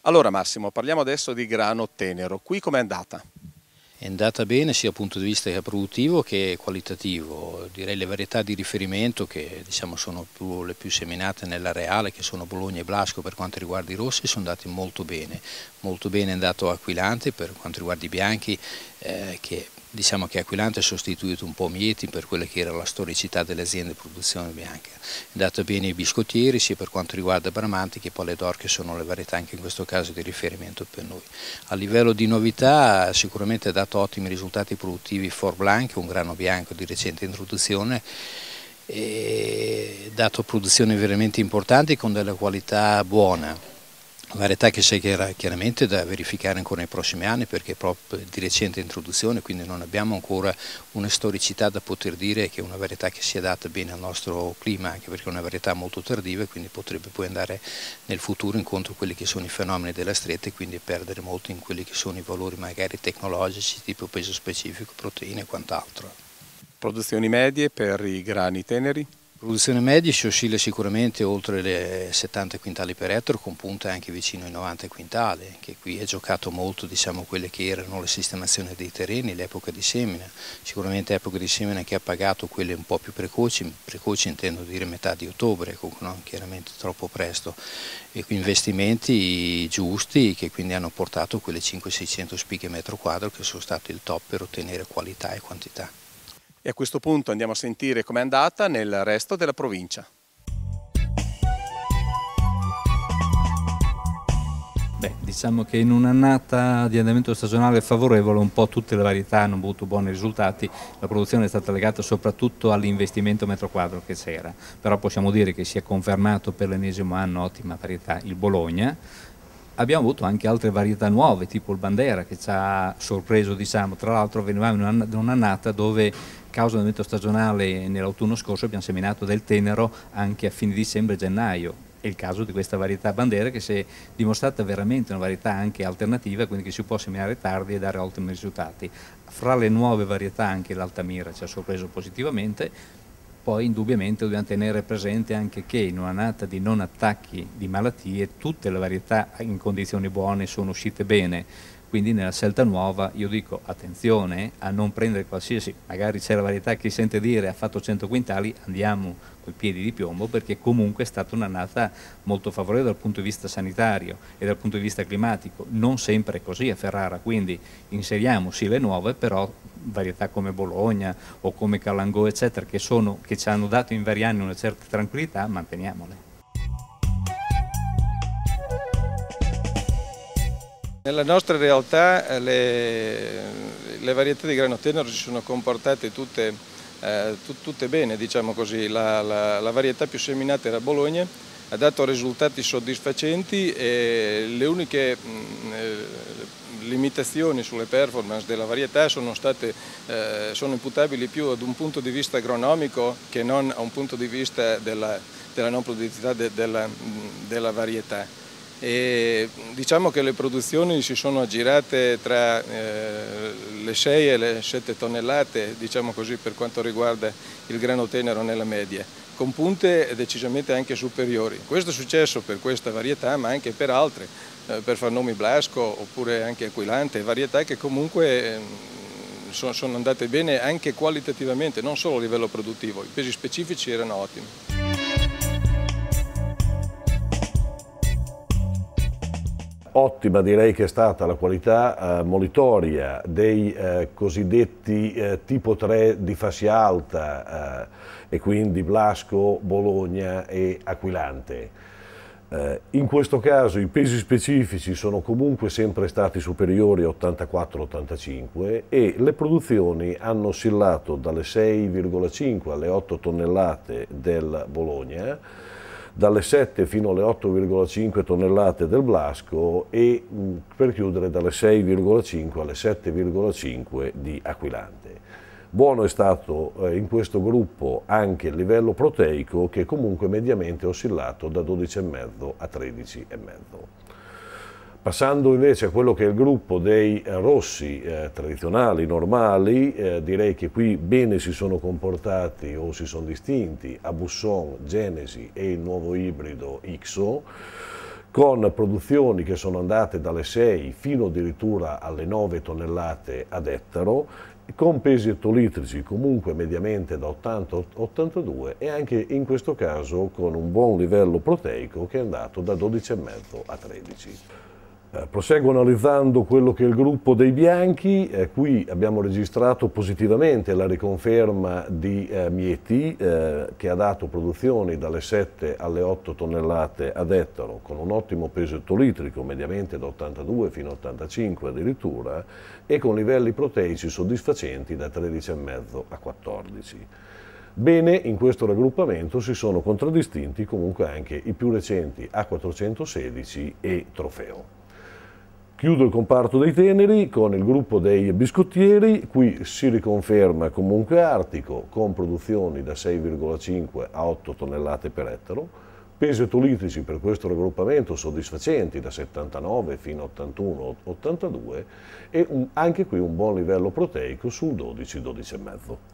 Allora Massimo, parliamo adesso di grano tenero. Qui com'è andata? È andata bene sia dal punto di vista produttivo che qualitativo. Direi le varietà di riferimento che sono le più seminate nell'areale, che sono Bologna e Blasco per quanto riguarda i rossi, sono andati molto bene. Molto bene è andato Aquilante per quanto riguarda i bianchi, che Aquilante ha sostituito un po' Mieti per quella che era la storicità delle aziende di produzione bianca. È andato bene i biscottieri sia per quanto riguarda Bramanti che Polle d'Or, che sono le varietà anche in questo caso di riferimento per noi. A livello di novità sicuramente ha dato ottimi risultati produttivi Fort Blanc, un grano bianco di recente introduzione, e ha dato produzioni veramente importanti con della qualità buona. Varietà che c'è chiaramente da verificare ancora nei prossimi anni perché è proprio di recente introduzione, quindi non abbiamo ancora una storicità da poter dire che è una varietà che si adatta bene al nostro clima, anche perché è una varietà molto tardiva e quindi potrebbe poi andare nel futuro incontro a quelli che sono i fenomeni della stretta e quindi perdere molto in quelli che sono i valori magari tecnologici, tipo peso specifico, proteine e quant'altro. Produzioni medie per i grani teneri? Produzione media si oscilla sicuramente oltre le 70 quintali per ettaro, con punte anche vicino ai 90 quintali, che qui è giocato molto quelle che erano le sistemazioni dei terreni, l'epoca di semina, sicuramente epoca di semina che ha pagato quelle un po' più precoci intendo dire metà di ottobre, no? Chiaramente troppo presto, e investimenti giusti che quindi hanno portato quelle 500-600 spighe metro quadro che sono stati il top per ottenere qualità e quantità. E a questo punto andiamo a sentire com'è andata nel resto della provincia. Diciamo che in un'annata di andamento stagionale favorevole un po' tutte le varietà hanno avuto buoni risultati, la produzione è stata legata soprattutto all'investimento metro quadro che c'era, però possiamo dire che si è confermato per l'ennesimo anno ottima varietà il Bologna. Abbiamo avuto anche altre varietà nuove, tipo il Bandera, che ci ha sorpreso, tra l'altro venivamo in un'annata dove, causa dell'andamento stagionale nell'autunno scorso, abbiamo seminato del tenero anche a fine dicembre e gennaio. È il caso di questa varietà Bandera che si è dimostrata veramente una varietà anche alternativa, quindi che si può seminare tardi e dare ottimi risultati. Fra le nuove varietà anche l'Altamira ci ha sorpreso positivamente. Poi indubbiamente dobbiamo tenere presente anche che in un'annata di non attacchi di malattie tutte le varietà in condizioni buone sono uscite bene, quindi nella scelta nuova io dico attenzione a non prendere qualsiasi, magari c'è la varietà che si sente dire ha fatto 100 quintali, andiamo coi piedi di piombo perché comunque è stata un'annata molto favorevole dal punto di vista sanitario e dal punto di vista climatico, non sempre è così a Ferrara, quindi inseriamo sì le nuove, però varietà come Bologna o come Calangò eccetera che ci hanno dato in vari anni una certa tranquillità, manteniamole. Nella nostra realtà le varietà di grano tenero si sono comportate tutte bene, diciamo così. La varietà più seminata era Bologna, ha dato risultati soddisfacenti e le uniche limitazioni sulle performance della varietà sono imputabili più ad un punto di vista agronomico che non a un punto di vista della non produttività della varietà. E diciamo che le produzioni si sono aggirate tra le 6 e le 7 tonnellate, diciamo così, per quanto riguarda il grano tenero nella media, con punte decisamente anche superiori. Questo è successo per questa varietà, ma anche per altre, per far nomi Blasco oppure anche Aquilante, varietà che comunque sono andate bene anche qualitativamente, non solo a livello produttivo, i pesi specifici erano ottimi. Ottima direi che è stata la qualità molitoria dei cosiddetti tipo 3 di fascia alta e quindi Blasco, Bologna e Aquilante. In questo caso i pesi specifici sono comunque sempre stati superiori a 84-85 e le produzioni hanno oscillato dalle 6,5 alle 8 tonnellate del Bologna, dalle 7 fino alle 8,5 tonnellate del Blasco e per chiudere dalle 6,5 alle 7,5 di Aquilante. Buono è stato in questo gruppo anche il livello proteico che comunque mediamente è oscillato da 12,5 a 13,5. Passando invece a quello che è il gruppo dei rossi tradizionali, normali, direi che qui bene si sono comportati o si sono distinti Abusson, Genesi e il nuovo ibrido Ixo, con produzioni che sono andate dalle 6 fino addirittura alle 9 tonnellate ad ettaro, con pesi ettolitrici comunque mediamente da 80-82 e anche in questo caso con un buon livello proteico che è andato da 12,5 a 13. Proseguo analizzando quello che è il gruppo dei bianchi. Qui abbiamo registrato positivamente la riconferma di Mieti che ha dato produzioni dalle 7 alle 8 tonnellate ad ettaro con un ottimo peso ettolitrico, mediamente da 82 fino a 85 addirittura, e con livelli proteici soddisfacenti da 13,5 a 14. Bene, in questo raggruppamento si sono contraddistinti comunque anche i più recenti A416 e Trofeo. Chiudo il comparto dei teneri con il gruppo dei biscottieri. Qui si riconferma comunque Artico con produzioni da 6,5 a 8 tonnellate per ettaro, pesi ettolitrici per questo raggruppamento soddisfacenti da 79 fino a 81-82 e anche qui un buon livello proteico sul 12-12,5.